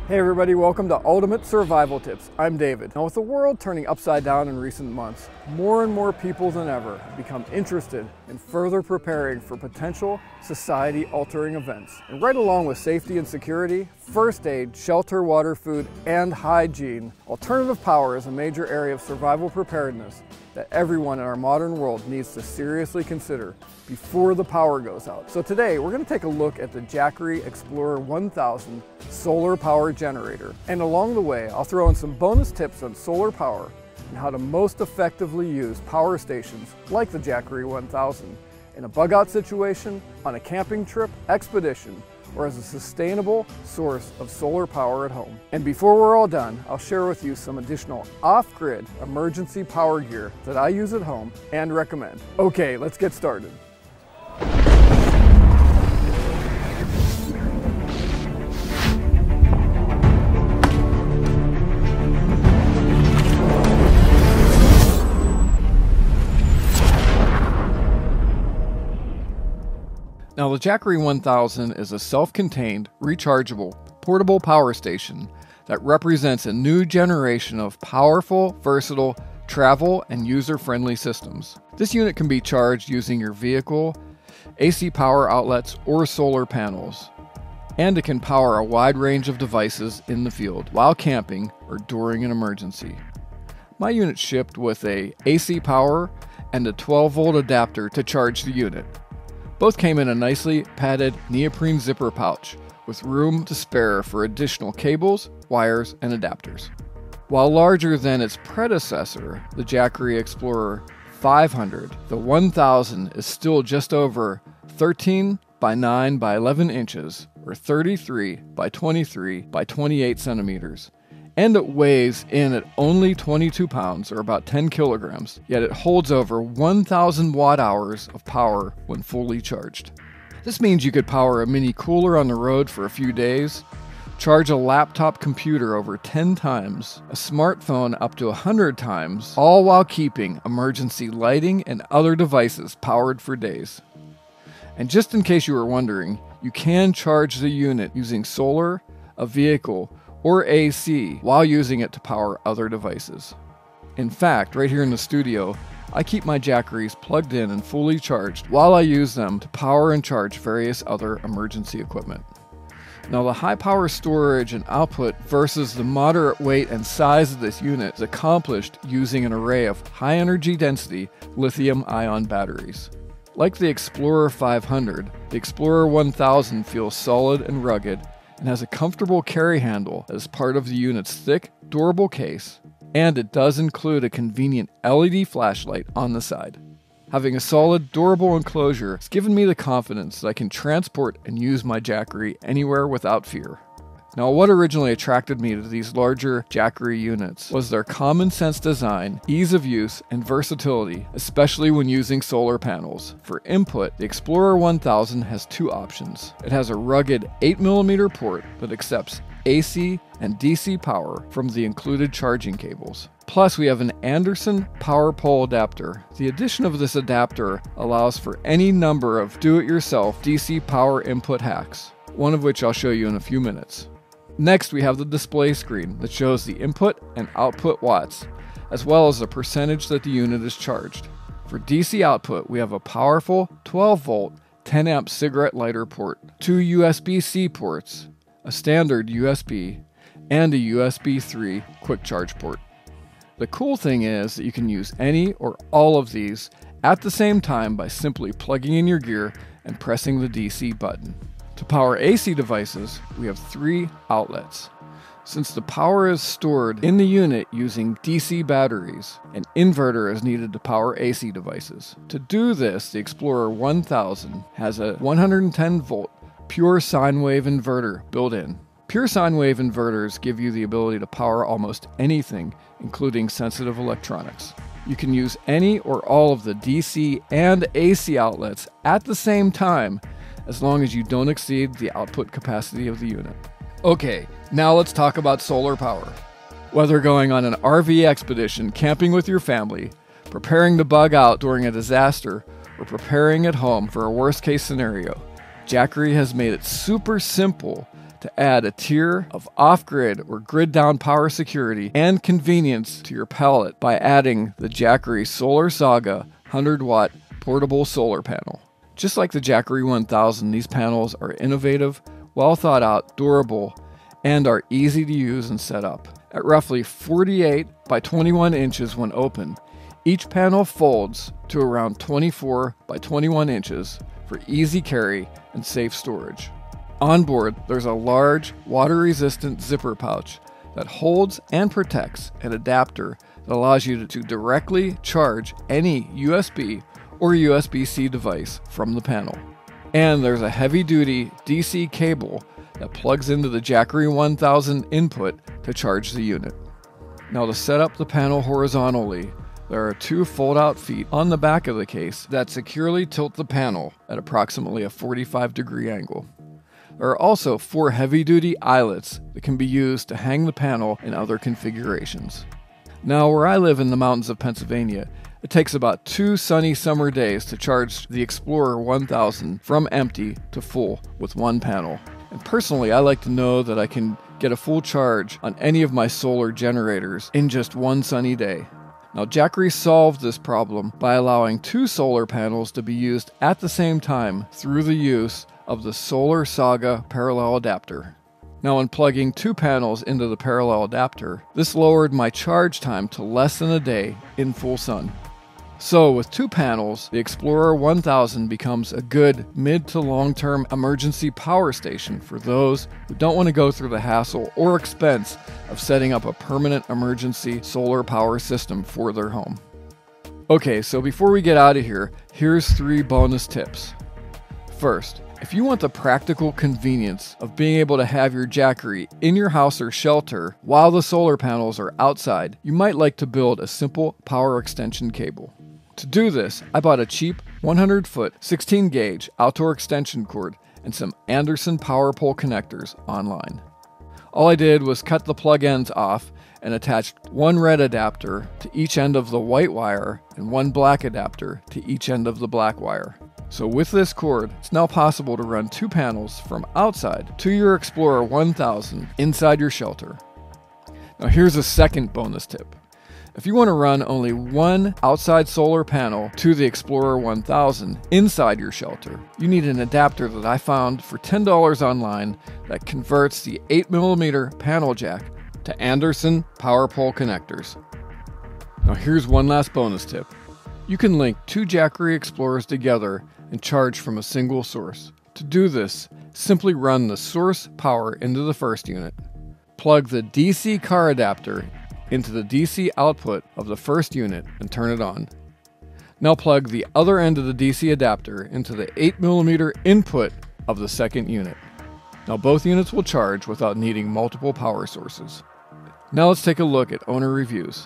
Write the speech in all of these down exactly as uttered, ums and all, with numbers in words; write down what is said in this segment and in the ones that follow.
Hey everybody, welcome to Ultimate Survival Tips. I'm David. Now with the world turning upside down in recent months, more and more people than ever have become interested in further preparing for potential society-altering events. And right along with safety and security, first aid, shelter, water, food, and hygiene, alternative power is a major area of survival preparedness that everyone in our modern world needs to seriously consider before the power goes out. So today we're going to take a look at the Jackery Explorer one thousand solar power generator. And along the way, I'll throw in some bonus tips on solar power and how to most effectively use power stations like the Jackery one thousand in a bug out situation, on a camping trip, expedition, or as a sustainable source of solar power at home. And before we're all done, I'll share with you some additional off-grid emergency power gear that I use at home and recommend. Okay, let's get started. Now the Jackery one thousand is a self-contained, rechargeable, portable power station that represents a new generation of powerful, versatile, travel and user-friendly systems. This unit can be charged using your vehicle, A C power outlets, or solar panels. And it can power a wide range of devices in the field while camping or during an emergency. My unit shipped with a A C power and a twelve volt adapter to charge the unit. Both came in a nicely padded neoprene zipper pouch with room to spare for additional cables, wires, and adapters. While larger than its predecessor, the Jackery Explorer five hundred, the one thousand is still just over thirteen by nine by eleven inches, or thirty-three by twenty-three by twenty-eight centimeters. And it weighs in at only twenty-two pounds, or about ten kilograms, yet it holds over one thousand watt hours of power when fully charged. This means you could power a mini cooler on the road for a few days, charge a laptop computer over ten times, a smartphone up to one hundred times, all while keeping emergency lighting and other devices powered for days. And just in case you were wondering, you can charge the unit using solar, a vehicle, or A C while using it to power other devices. In fact, right here in the studio, I keep my Jackeries plugged in and fully charged while I use them to power and charge various other emergency equipment. Now the high power storage and output versus the moderate weight and size of this unit is accomplished using an array of high energy density lithium ion batteries. Like the Explorer five hundred, the Explorer one thousand feels solid and rugged and has a comfortable carry handle as part of the unit's thick, durable case, and it does include a convenient L E D flashlight on the side. Having a solid, durable enclosure has given me the confidence that I can transport and use my Jackery anywhere without fear. Now, what originally attracted me to these larger Jackery units was their common sense design, ease of use, and versatility, especially when using solar panels. For input, the Explorer one thousand has two options. It has a rugged eight millimeter port that accepts A C and D C power from the included charging cables. Plus, we have an Anderson power pole adapter. The addition of this adapter allows for any number of do-it-yourself D C power input hacks, one of which I'll show you in a few minutes. Next, we have the display screen that shows the input and output watts, as well as the percentage that the unit is charged. For D C output, we have a powerful twelve volt, ten amp cigarette lighter port, two U S B C ports, a standard U S B, and a U S B three quick charge port. The cool thing is that you can use any or all of these at the same time by simply plugging in your gear and pressing the D C button. To power A C devices, we have three outlets. Since the power is stored in the unit using D C batteries, an inverter is needed to power A C devices. To do this, the Explorer one thousand has a one hundred ten volt pure sine wave inverter built in. Pure sine wave inverters give you the ability to power almost anything, including sensitive electronics. You can use any or all of the D C and A C outlets at the same time, as long as you don't exceed the output capacity of the unit. Okay, now let's talk about solar power. Whether going on an R V expedition, camping with your family, preparing to bug out during a disaster, or preparing at home for a worst case scenario, Jackery has made it super simple to add a tier of off-grid or grid-down power security and convenience to your pallet by adding the Jackery Solar Saga one hundred watt portable solar panel. Just like the Jackery one thousand, these panels are innovative, well thought out, durable, and are easy to use and set up. At roughly forty-eight by twenty-one inches when open, each panel folds to around twenty-four by twenty-one inches for easy carry and safe storage. On board, there's a large, water-resistant zipper pouch that holds and protects an adapter that allows you to directly charge any U S B or U S B C device from the panel. And there's a heavy-duty D C cable that plugs into the Jackery one thousand input to charge the unit. Now, to set up the panel horizontally, there are two fold-out feet on the back of the case that securely tilt the panel at approximately a forty-five degree angle. There are also four heavy-duty eyelets that can be used to hang the panel in other configurations. Now, where I live in the mountains of Pennsylvania, it takes about two sunny summer days to charge the Explorer one thousand from empty to full with one panel. And personally, I like to know that I can get a full charge on any of my solar generators in just one sunny day. Now, Jackery solved this problem by allowing two solar panels to be used at the same time through the use of the Solar Saga parallel adapter. Now, when plugging two panels into the parallel adapter, this lowered my charge time to less than a day in full sun. So with two panels, the Explorer one thousand becomes a good mid to long-term emergency power station for those who don't want to go through the hassle or expense of setting up a permanent emergency solar power system for their home. Okay, so before we get out of here, here's three bonus tips. First, if you want the practical convenience of being able to have your Jackery in your house or shelter while the solar panels are outside, you might like to build a simple power extension cable. To do this, I bought a cheap one hundred foot sixteen gauge outdoor extension cord and some Anderson power pole connectors online. All I did was cut the plug ends off and attached one red adapter to each end of the white wire and one black adapter to each end of the black wire. So with this cord, it's now possible to run two panels from outside to your Explorer one thousand inside your shelter. Now here's a second bonus tip. If you want to run only one outside solar panel to the Explorer one thousand inside your shelter, you need an adapter that I found for ten dollars online that converts the eight millimeter panel jack to Anderson power pole connectors. Now here's one last bonus tip. You can link two Jackery Explorers together and charge from a single source. To do this, simply run the source power into the first unit, plug the D C car adapter into the D C output of the first unit and turn it on. Now plug the other end of the D C adapter into the eight millimeter input of the second unit. Now both units will charge without needing multiple power sources. Now let's take a look at owner reviews.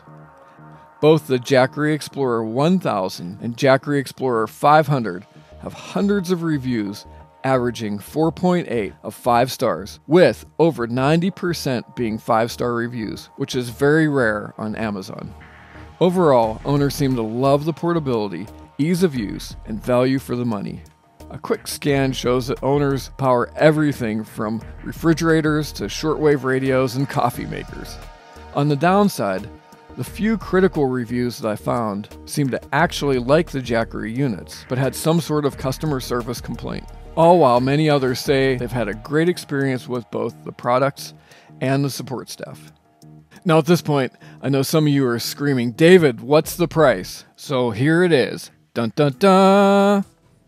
Both the Jackery Explorer one thousand and Jackery Explorer five hundred have hundreds of reviews averaging four point eight of five stars, with over ninety percent being five star reviews, which is very rare on Amazon. Overall, owners seem to love the portability, ease of use, and value for the money. A quick scan shows that owners power everything from refrigerators to shortwave radios and coffee makers. On the downside, the few critical reviews that I found seemed to actually like the Jackery units, but had some sort of customer service complaint. All while many others say they've had a great experience with both the products and the support staff. Now at this point, I know some of you are screaming, David, what's the price? So here it is. Dun dun dun!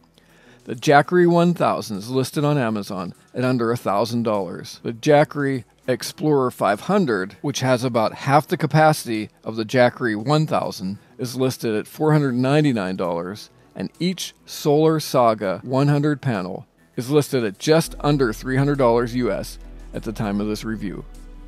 The Jackery one thousand is listed on Amazon at under one thousand dollars. The Jackery Explorer five hundred, which has about half the capacity of the Jackery one thousand, is listed at four hundred ninety-nine dollars, and each Solar Saga one hundred panel is listed at just under three hundred dollars U S at the time of this review.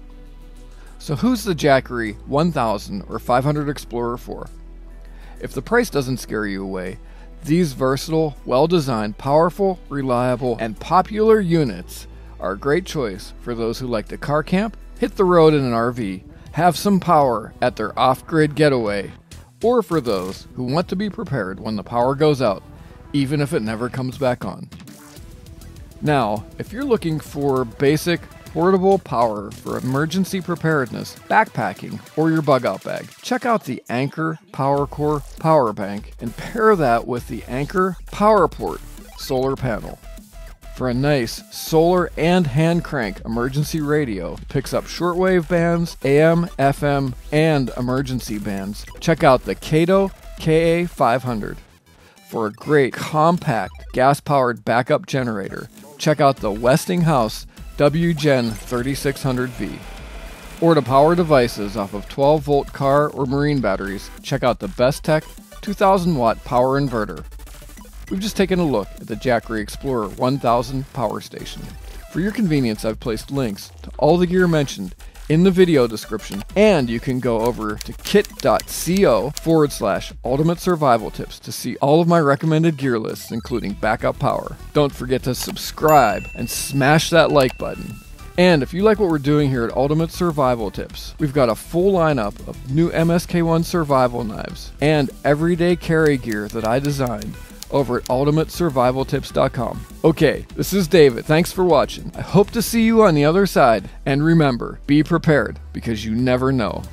So who's the Jackery one thousand or five hundred Explorer for? If the price doesn't scare you away, these versatile, well-designed, powerful, reliable, and popular units are a great choice for those who like to car camp, hit the road in an R V, have some power at their off-grid getaway, or for those who want to be prepared when the power goes out, even if it never comes back on. Now, if you're looking for basic portable power for emergency preparedness, backpacking, or your bug out bag, check out the Anker PowerCore Power Bank and pair that with the Anker PowerPort solar panel. For a nice solar and hand crank emergency radio, picks up shortwave bands, A M, F M, and emergency bands, check out the Kato K A five hundred. For a great compact gas-powered backup generator, check out the Westinghouse W Gen thirty-six hundred V. Or to power devices off of twelve volt car or marine batteries, check out the Bestech two thousand watt power inverter. We've just taken a look at the Jackery Explorer one thousand power station. For your convenience, I've placed links to all the gear mentioned in the video description, and you can go over to kit.co forward slash ultimate survival tips to see all of my recommended gear lists, including backup power. Don't forget to subscribe and smash that like button. And if you like what we're doing here at Ultimate Survival Tips, we've got a full lineup of new M S K one survival knives and everyday carry gear that I designed over at ultimate survival tips dot com. Okay, this is David. Thanks for watching. I hope to see you on the other side. And remember, be prepared, because you never know.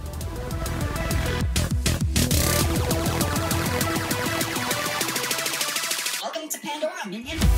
Welcome to Pandora, minion.